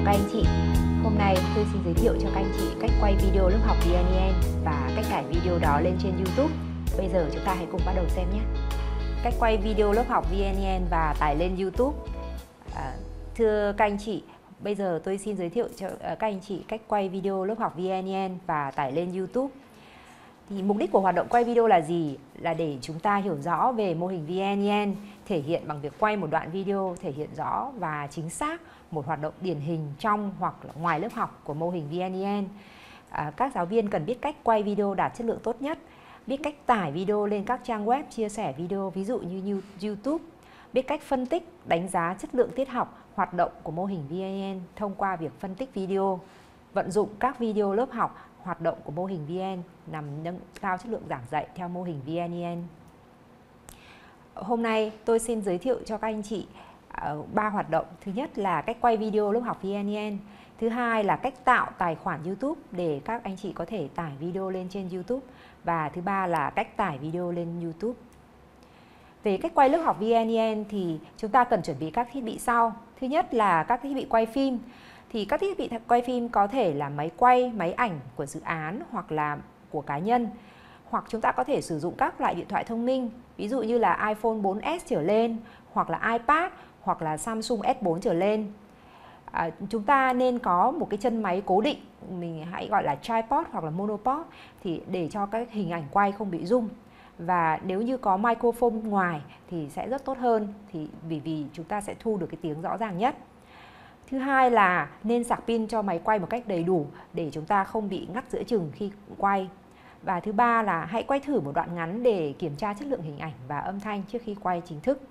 chào các anh chị. Hôm nay tôi xin giới thiệu cho các anh chị cách quay video lớp học VNEN và cách tải video đó lên trên YouTube. Bây giờ chúng ta hãy cùng bắt đầu xem nhé. Cách quay video lớp học VNEN và tải lên YouTube. Thưa các anh chị, bây giờ tôi xin giới thiệu cho các anh chị cách quay video lớp học VNEN và tải lên YouTube. Thì mục đích của hoạt động quay video là gì? Là để chúng ta hiểu rõ về mô hình VNEN, thể hiện bằng việc quay một đoạn video thể hiện rõ và chính xác một hoạt động điển hình trong hoặc là ngoài lớp học của mô hình VNEN. Các giáo viên cần biết cách quay video đạt chất lượng tốt nhất, biết cách tải video lên các trang web chia sẻ video ví dụ như YouTube, biết cách phân tích, đánh giá chất lượng tiết học, hoạt động của mô hình VNEN thông qua việc phân tích video, vận dụng các video lớp học, hoạt động của mô hình VN nhằm nâng cao chất lượng giảng dạy theo mô hình VNEN. Hôm nay tôi xin giới thiệu cho các anh chị 3 hoạt động. Thứ nhất là cách quay video lớp học VNEN. Thứ hai là cách tạo tài khoản YouTube để các anh chị có thể tải video lên trên YouTube. Và thứ ba là cách tải video lên YouTube. Về cách quay lớp học VNEN thì chúng ta cần chuẩn bị các thiết bị sau. Thứ nhất là các thiết bị quay phim. Thì các thiết bị quay phim có thể là máy quay, máy ảnh của dự án hoặc là của cá nhân. Hoặc chúng ta có thể sử dụng các loại điện thoại thông minh, ví dụ như là iPhone 4S trở lên, hoặc là iPad, hoặc là Samsung S4 trở lên. Chúng ta nên có một cái chân máy cố định, mình hãy gọi là tripod hoặc là monopod, thì để cho các hình ảnh quay không bị rung. Và nếu như có microphone ngoài thì sẽ rất tốt hơn, thì vì chúng ta sẽ thu được cái tiếng rõ ràng nhất. Thứ hai là nên sạc pin cho máy quay một cách đầy đủ để chúng ta không bị ngắt giữa chừng khi quay. Và thứ ba là hãy quay thử một đoạn ngắn để kiểm tra chất lượng hình ảnh và âm thanh trước khi quay chính thức.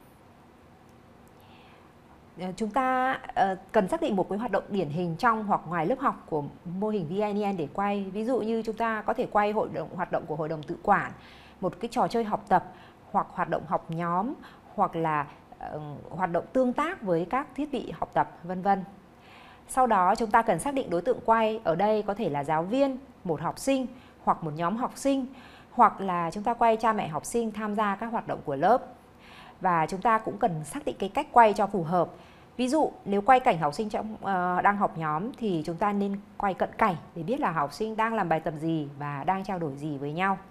Chúng ta cần xác định một cái hoạt động điển hình trong hoặc ngoài lớp học của mô hình VNEN để quay. Ví dụ như chúng ta có thể quay hoạt động của hội đồng tự quản, một cái trò chơi học tập, hoặc hoạt động học nhóm, hoặc là hoạt động tương tác với các thiết bị học tập, vân vân. Sau đó chúng ta cần xác định đối tượng quay. Ở đây có thể là giáo viên, một học sinh hoặc một nhóm học sinh, hoặc là chúng ta quay cha mẹ học sinh tham gia các hoạt động của lớp. Và chúng ta cũng cần xác định cái cách quay cho phù hợp. Ví dụ nếu quay cảnh học sinh đang học nhóm thì chúng ta nên quay cận cảnh để biết là học sinh đang làm bài tập gì và đang trao đổi gì với nhau.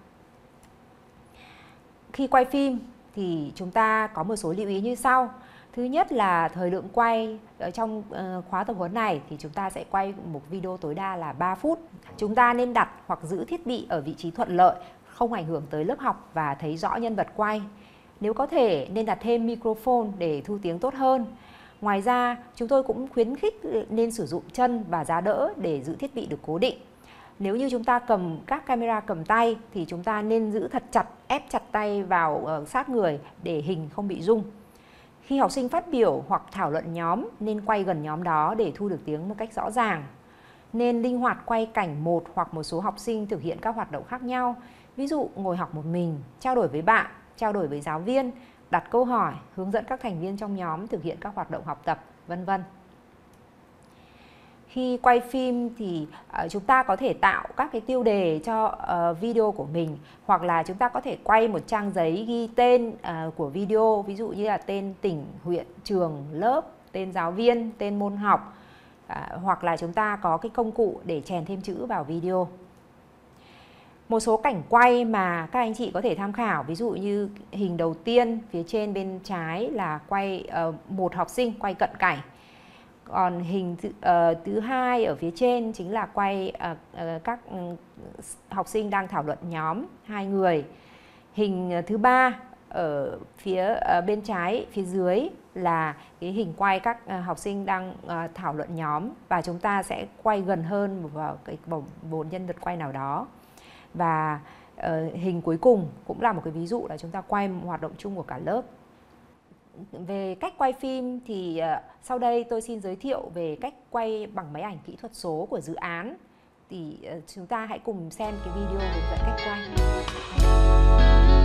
Khi quay phim thì chúng ta có một số lưu ý như sau. Thứ nhất là thời lượng quay trong khóa tập huấn này thì chúng ta sẽ quay một video tối đa là 3 phút. Chúng ta nên đặt hoặc giữ thiết bị ở vị trí thuận lợi, không ảnh hưởng tới lớp học và thấy rõ nhân vật quay. Nếu có thể nên đặt thêm microphone để thu tiếng tốt hơn. Ngoài ra, chúng tôi cũng khuyến khích nên sử dụng chân và giá đỡ để giữ thiết bị được cố định. Nếu như chúng ta cầm các camera cầm tay thì chúng ta nên giữ thật chặt, ép chặt tay vào sát người để hình không bị rung. Khi học sinh phát biểu hoặc thảo luận nhóm nên quay gần nhóm đó để thu được tiếng một cách rõ ràng. Nên linh hoạt quay cảnh một hoặc một số học sinh thực hiện các hoạt động khác nhau. Ví dụ ngồi học một mình, trao đổi với bạn, trao đổi với giáo viên, đặt câu hỏi, hướng dẫn các thành viên trong nhóm thực hiện các hoạt động học tập, vân vân. Khi quay phim thì chúng ta có thể tạo các cái tiêu đề cho video của mình, hoặc là chúng ta có thể quay một trang giấy ghi tên của video, ví dụ như là tên tỉnh, huyện, trường, lớp, tên giáo viên, tên môn học, hoặc là chúng ta có cái công cụ để chèn thêm chữ vào video. Một số cảnh quay mà các anh chị có thể tham khảo, ví dụ như hình đầu tiên phía trên bên trái là quay một học sinh quay cận cảnh. Còn hình thứ hai ở phía trên chính là quay các học sinh đang thảo luận nhóm, 2 người. Hình thứ ba ở phía bên trái phía dưới là cái hình quay các học sinh đang thảo luận nhóm, và chúng ta sẽ quay gần hơn vào một nhân vật quay nào đó. Và hình cuối cùng cũng là một cái ví dụ là chúng ta quay một hoạt động chung của cả lớp. Về cách quay phim thì sau đây tôi xin giới thiệu về cách quay bằng máy ảnh kỹ thuật số của dự án. Thì chúng ta hãy cùng xem cái video hướng dẫn cách quay.